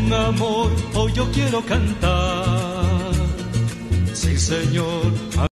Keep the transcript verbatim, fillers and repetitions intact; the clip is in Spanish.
con amor hoy yo quiero cantar. Sí, Señor.